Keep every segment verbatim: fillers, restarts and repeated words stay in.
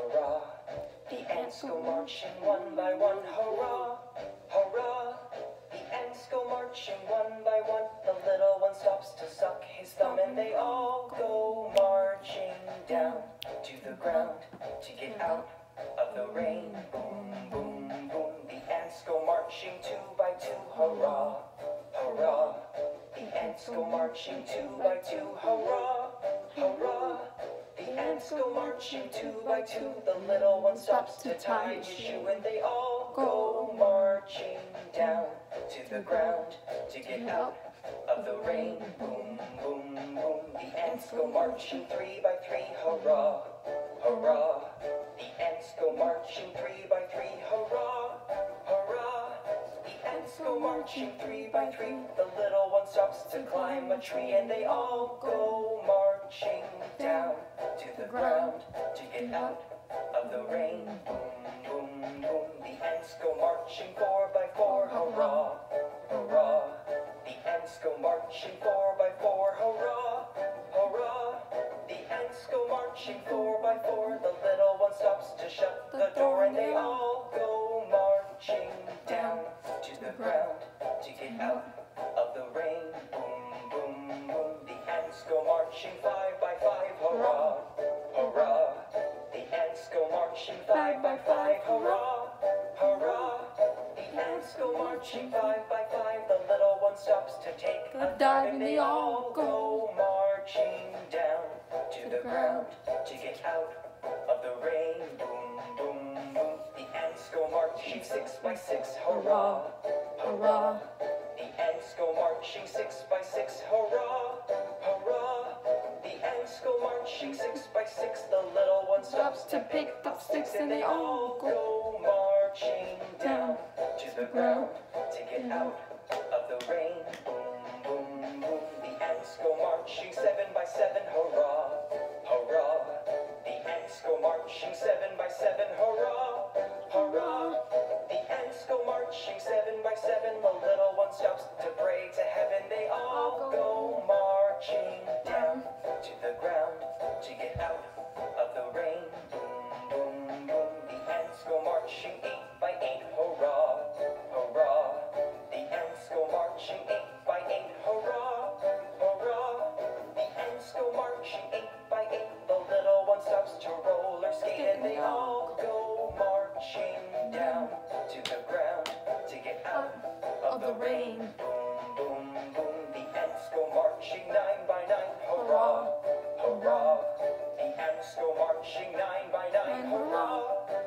hurrah. The ants go marching one by one, hurrah, hurrah. The ants go marching one by one. The little one stops to suck his thumb, and they all go marching down to the ground to get out of the rain. Boom, boom, boom. The ants go marching two by two, hurrah, hurrah. The ants go marching two by two, hurrah, hurrah. The ants go marching two by two. The little one stops to tie his shoe, and they all go marching down to the ground to get out of the rain. Boom, boom, boom. The ants go marching three by three, hurrah, hurrah. The ants go marching three by three, hurrah, hurrah. The ants go marching three by three. The little one stops to climb a tree, and they all go marching down to the ground to get out of the rain. Boom, boom, boom. The ants go marching four by four, hurrah, hurrah. The ants go marching four by four, hurrah, hurrah. The ants go marching four by four. The little one stops to shut the door, and they all go marching down to the ground to get out of the rain. Boom, boom, boom. The ants go marching five by five, hurrah, hurrah. The ants go marching five by five, hurrah, hurrah. The ants go marching five by five. The little one stops to take a dive, and they all go marching down to the ground to get out of the rain. Boom, boom, boom. The ants go marching six by six, hurrah, hurrah. The ants go marching six by six, hurrah, hurrah. The ants go marching six by six. The little one stops to pick up sticks, and they all go marching down to the ground to get out of the rain. Boom, boom, boom. The ants go marching seven by seven, hurrah, hurrah. The ants go marching seven by seven, hurrah, hurrah. The ants go marching seven by seven. The little one stops to pray to heaven. They all go marching down to the ground to get out of the rain. Boom, boom, boom. The ants go marching eight by eight, hurrah, hurrah. The ants go marching eight by eight, hurrah, hurrah. The ants go marching eight by eight. The little one stops to roller skate, and they all go marching down to the ground to get out of the rain. Boom, boom, boom. The ants go marching nine by nine, hurrah, hurrah. The ants go marching nine by nine, hurrah,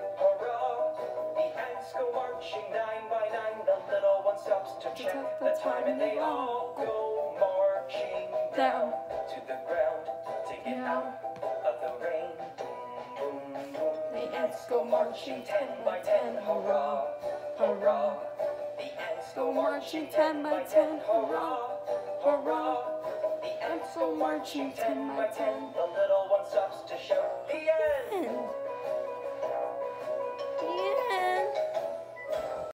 hurrah. The ants go marching nine by nine. The little one stops to check the time, and they all go marching down to the ground to get out of the rain. Boom, boom, boom. The ants go marching ten by ten, hurrah, hurrah. The ants go marching ten by ten, hurrah, hurrah. The ants go marching ten by ten. The little one stops to shout the end.